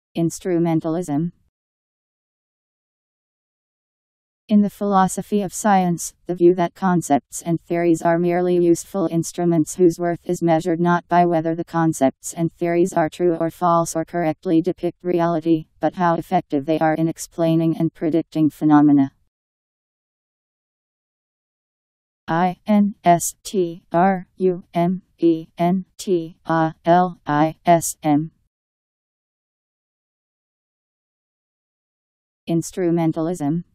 Instrumentalism. In the philosophy of science, the view that concepts and theories are merely useful instruments whose worth is measured not by whether the concepts and theories are true or false or correctly depict reality, but how effective they are in explaining and predicting phenomena. Instrumentalism. Instrumentalism.